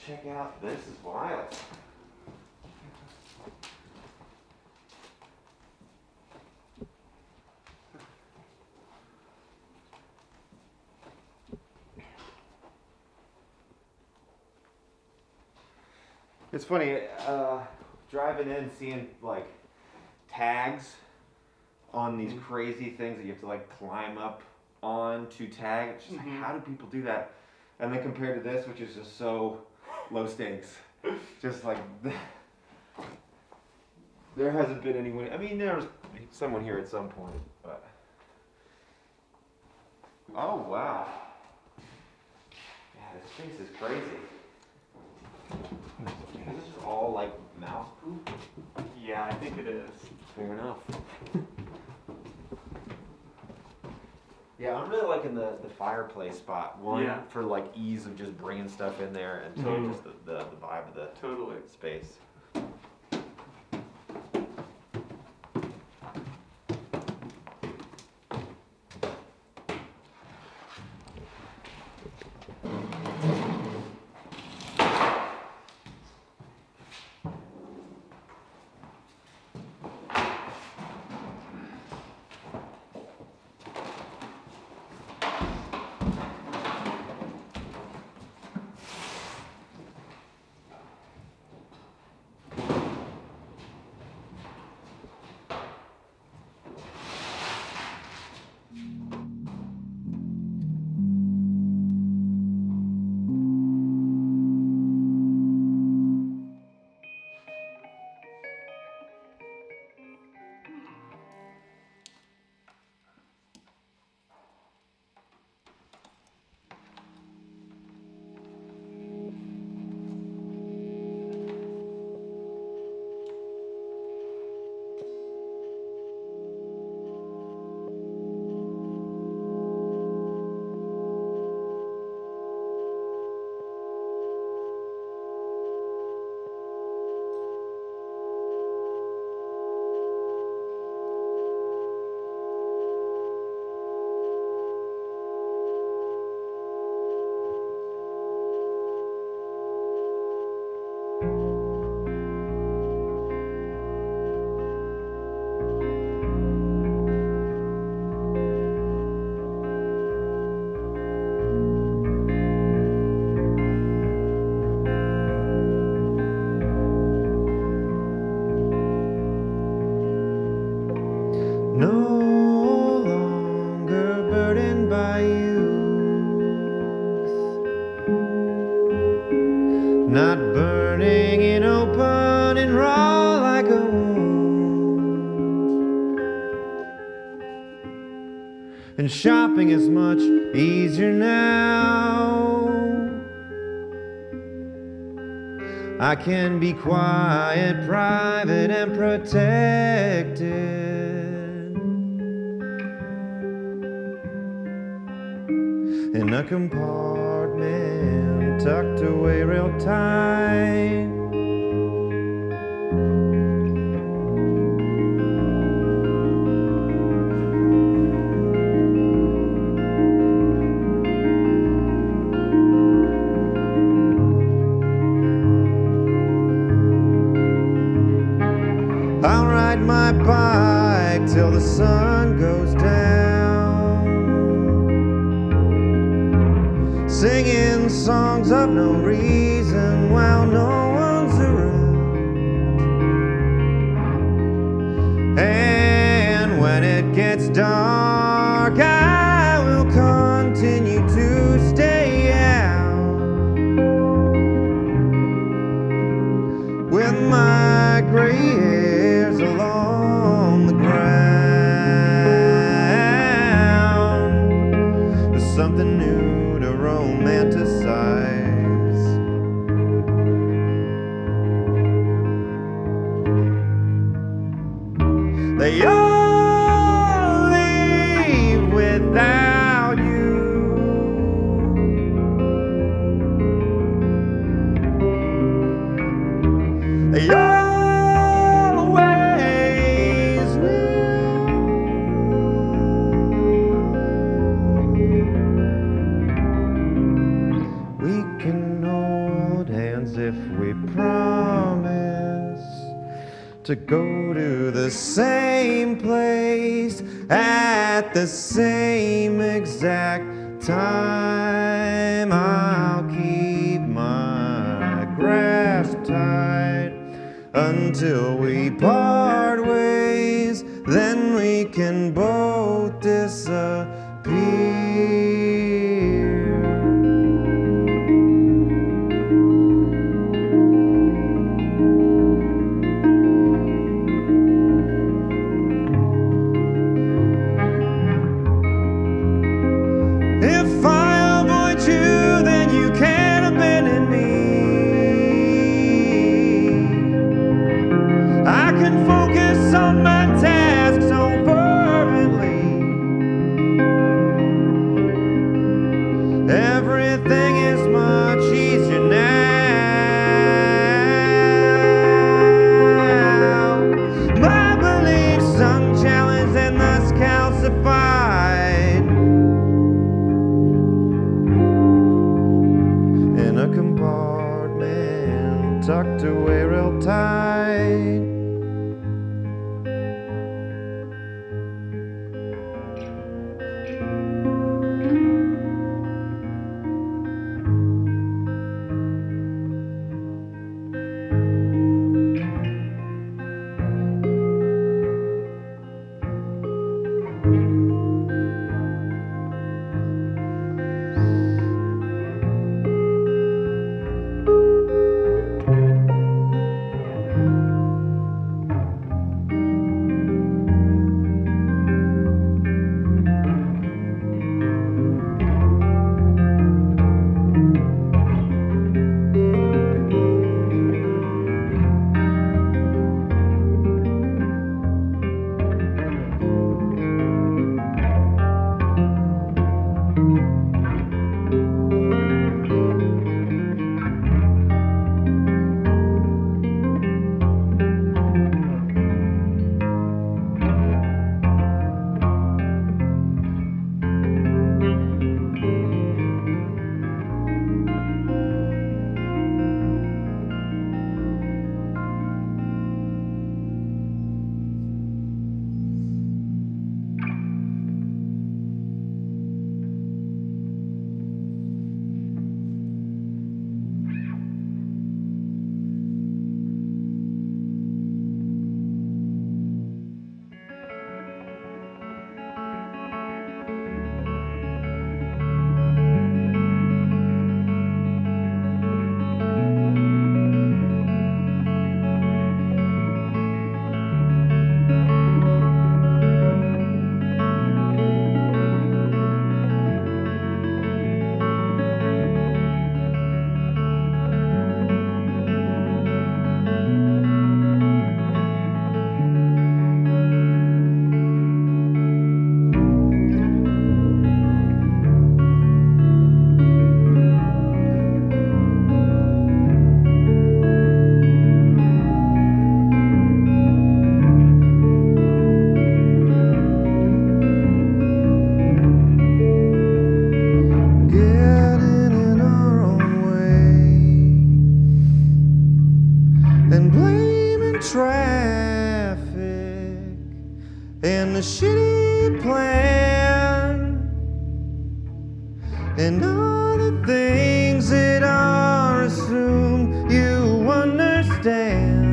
Check out, this is wild. It's funny, driving in, seeing like tags on these crazy things that you have to like climb up on to tag. It's just like, how do people do that? And then compared to this, which is just so low stakes, just like there hasn't been anyone. I mean, there was someone here at some point, but oh wow, yeah, this space is crazy. This is all like mouse poop? Yeah, I think it is. Fair enough. Yeah, I'm really liking the fireplace spot. One, for like ease of just bringing stuff in there, and two, just the vibe of the space. Not burning in open and raw like a wound. And shopping is much easier now. I can be quiet, private, and protected in a compartment tucked away real tight. I'll ride my bike till the sun goes down, singing songs of no reason while no one's around. And when it gets dark, I will continue to stay out with my gray hairs along the ground. There's something new to romanticize. They all leave without you. They always will. We can hold hands if we promise to go to the same place at the same exact time. I'll keep my grasp tight until we part ways, then we can both disappear. If I avoid you, then you can't abandon me. I can focus on my task so fervently. Everything is much easier now. My beliefs unchallenged and thus calcified in a compartment tucked away real tight. And the shitty plan and all the things that are assumed you understand.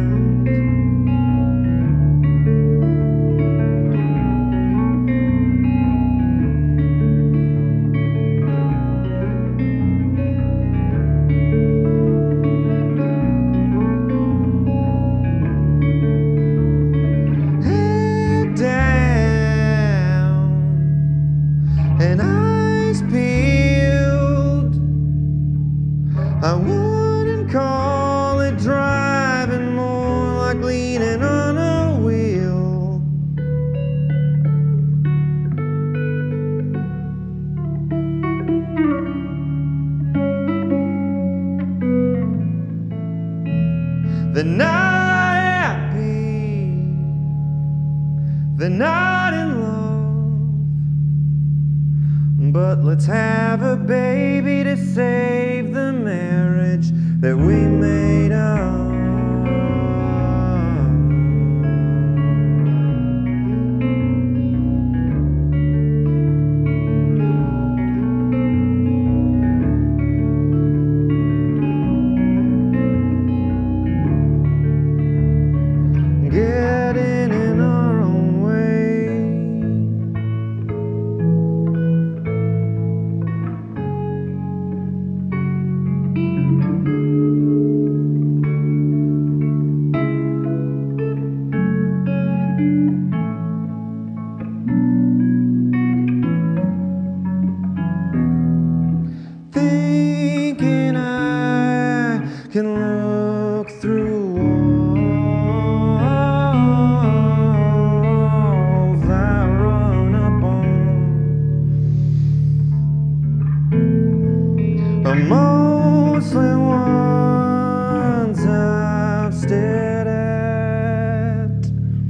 And eyes peeled, I wouldn't call it driving, more like leaning on a wheel. They're not happy, they're not in love, But let's have a baby to save the marriage that we made up. Getting in our own way. Thinking I can look through walls I run up on, mostly ones I've stared at,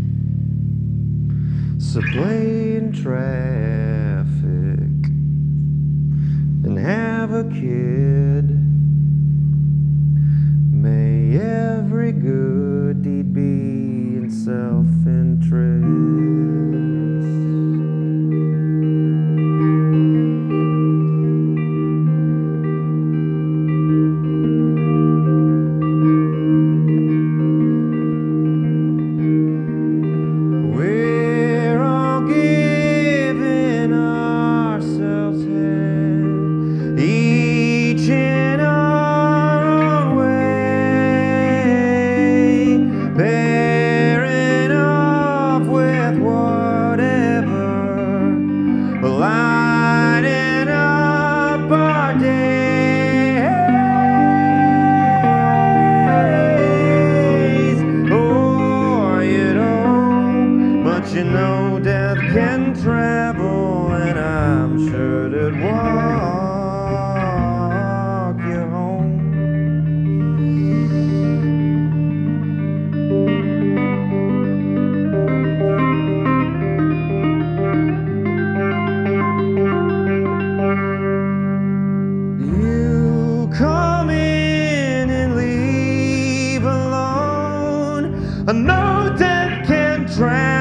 subway traffic, and have a kid. May every good deed be in self-interest. We're all giving ourselves head, each in our own way, pairing off with whatever, lighting up our days. Oh, you know, but you know death can travel, and I'm sure it'd walk you home. You come in and leave alone. I know death can travel.